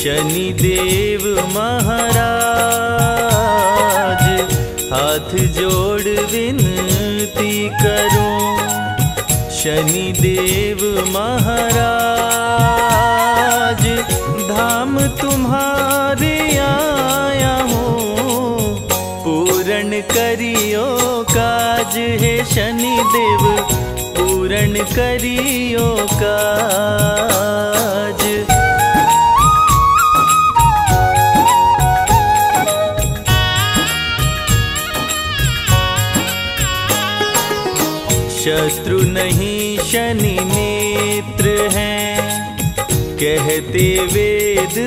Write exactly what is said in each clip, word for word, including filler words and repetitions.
शनिदेव महाराज हाथ जोड़ विनती करूं। शनिदेव महाराज धाम तुम्हारे आया हूँ, पूर्ण करियो काज है शनिदेव, पूर्ण करियो काज। शत्रु नहीं शनि नेत्र हैं, कहते वेद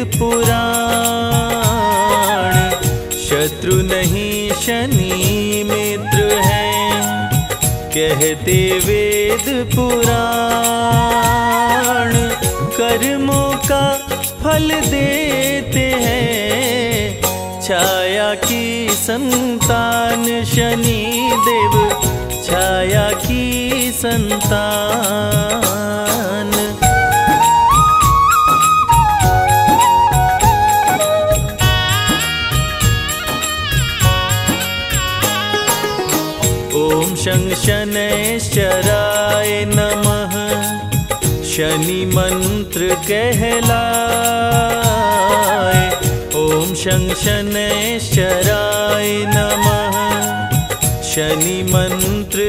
पुराण। शत्रु नहीं शनि मित्र हैं, कहते वेद पुराण। कर्मों का फल देते हैं, छाया की संतान शनि देव, छाया की संतान। ओम शं शनैश्चराय नमः, शनि मंत्र कहलाए। ओम शं शनैश्चराय नमः, शनि मंत्र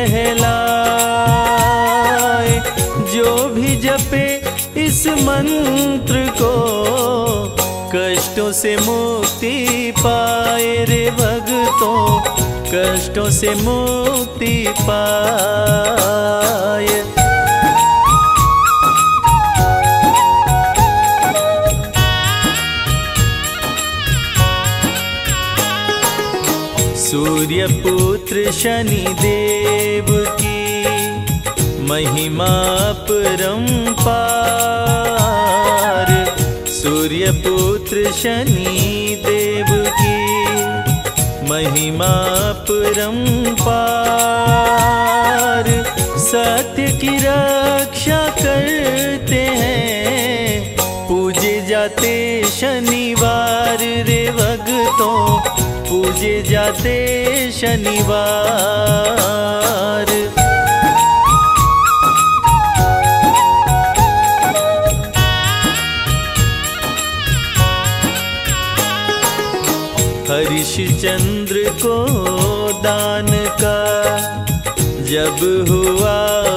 कहलाए। जो भी जपे इस मंत्र को, कष्टों से मुक्ति पाए रे भक्तों, कष्टों से मुक्ति पाए। सूर्य पुत्र शनि देव की महिमा परंपार। सूर्य पुत्र शनि देव की महिमा परंपार। सत्य की रक्षा करते हैं, पूजे जाते शनिवार रे भक्तों, पूजे जाते शनिवार। हरिश्चंद्र को दान का जब हुआ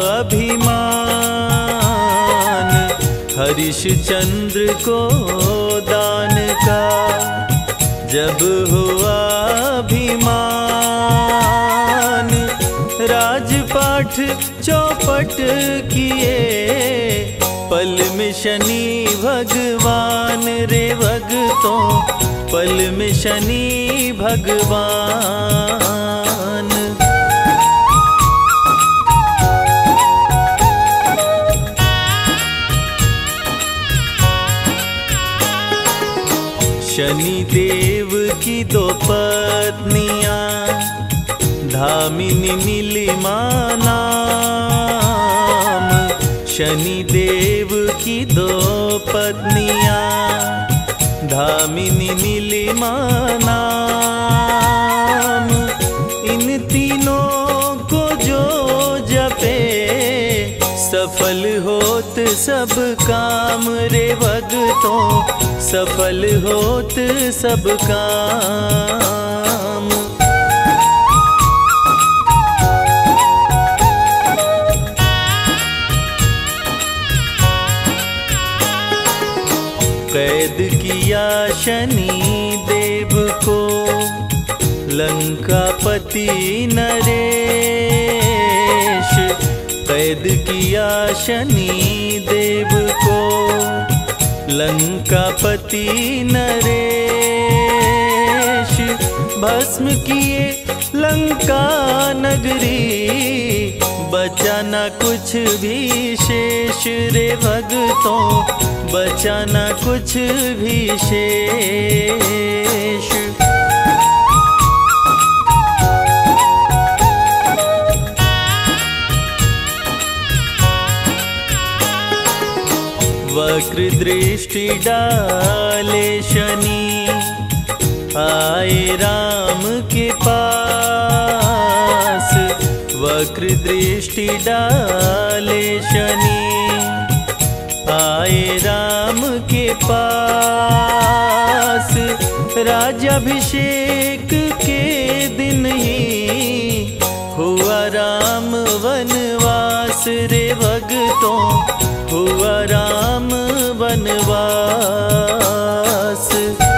अभिमान, हरिश्चंद्र को दान का जब हुआ अभिमान। राजपाठ चौपट किए, पल में शनि भगवान रे भक्तों, पल में शनि भगवान। शनि देव की दो पत्नियां, धामिनी नीलिमा नाम। शनि देव की दो पत्नियां, धामिनी नीलिमा नाम। इन तीनों को जो जपे, सफल होत सब काम रे भक्तों, सफल होत सब काम। कैद किया शनि देव को लंकापति नरेश। कैद किया शनि देव को लंकापति नरेश। भस्म किए लंका नगरी, बचा न कुछ भी शेष रे भक्तों, बचा न कुछ भी शेष। वक्र दृष्टि डाले शनि, आए राम के पास। वक्र दृष्टि डाले शनि, आए राम के पास। राज्याभिषेक के दिन ही हुआ राम वनवास रे भक्तों, हुआ राम वनवास।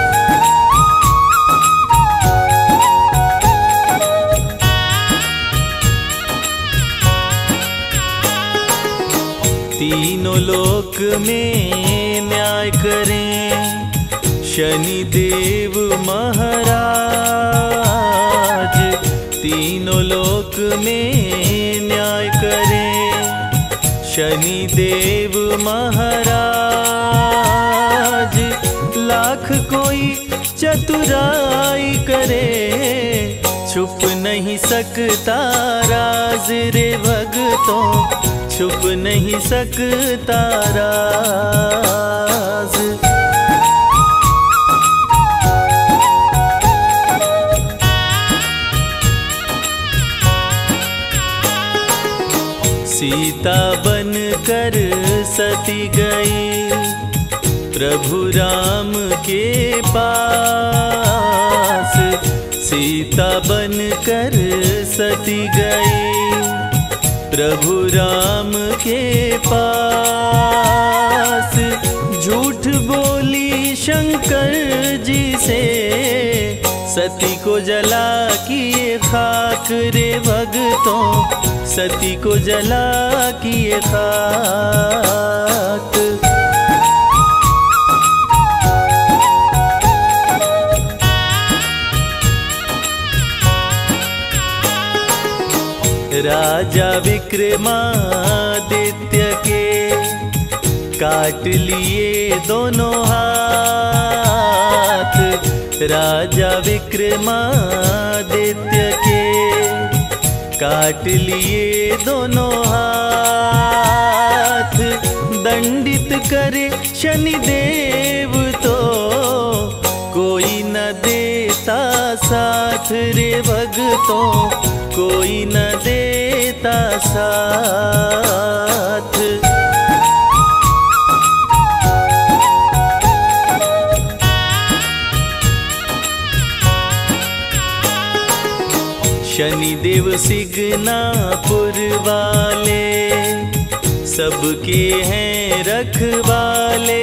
तीनों लोक में न्याय करें शनि देव महाराज। तीनों लोक में न्याय करें शनि देव महाराज। लाख कोई चतुराई करे, छुप नहीं सकता राज रे भक्तों, छुप नहीं सकता राज। सीता बन कर सती गई प्रभु राम के पास। सीता बन कर सती गई प्रभु राम के पास। झूठ बोली शंकर जी से, सती को जला किए खाक रे भक्तों, सती को जला किए खाक। राजा विक्रमादित्य के काट लिए दोनों हाथ। राजा विक्रमादित्य के काट लिए दोनों हाथ। दंडित करे शनिदेव तो कोई न देता साथ रे भक्तों, कोई न देता साथ। शनिदेव सिगनापुर वाले, सबके हैं रखवाले।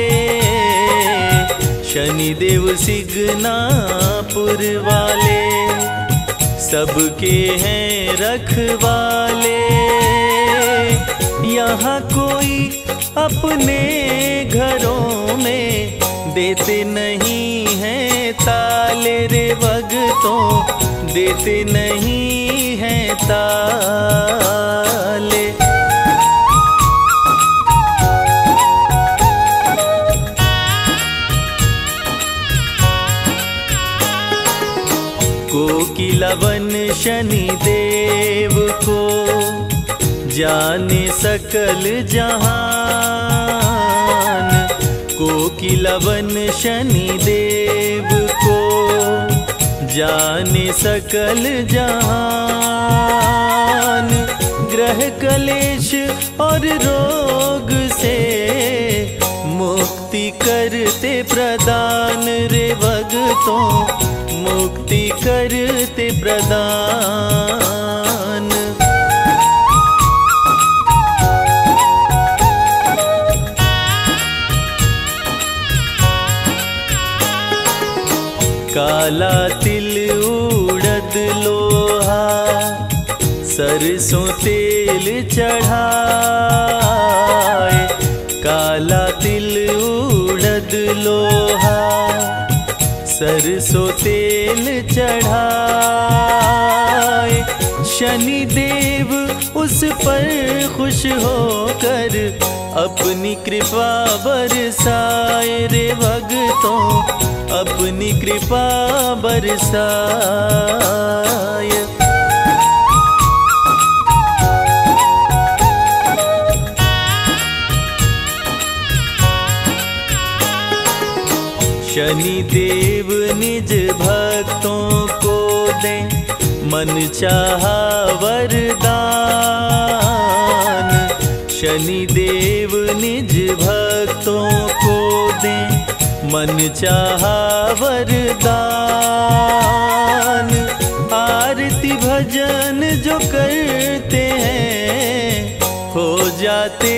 शनिदेव सिगनापुर वाले, सबके हैं रखवाले। यहाँ कोई अपने घरों में देते नहीं हैं ताले रे भक्तों, देते नहीं हैं ताले। कोकिलवन शनि देव को जाने सकल जहान। कोकिलवन शनि देव को जाने सकल जहान। ग्रह कलेश और रोग से मुक्ति करते प्रदान रे भक्तों, मुक्ति करते प्रदान। काला तिल उड़द लोहा, सरसों तेल चढ़ाए। काला तिल उड़द लोहा, सरसों तेल चढ़ाए। शनि देव उस पर खुश होकर अपनी कृपा बरसाए रे भक्तों, अपनी कृपा बरसाए। शनि देव निज भक्तों को दे मन चाहा वरदान। शनि देव निज भक्तों को दे मन चाहा वरदान। आरती भजन जो करते हैं हो जाते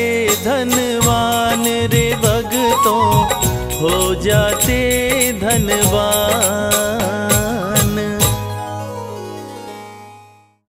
धनवान रे भक्तों, हो जाते धनवान।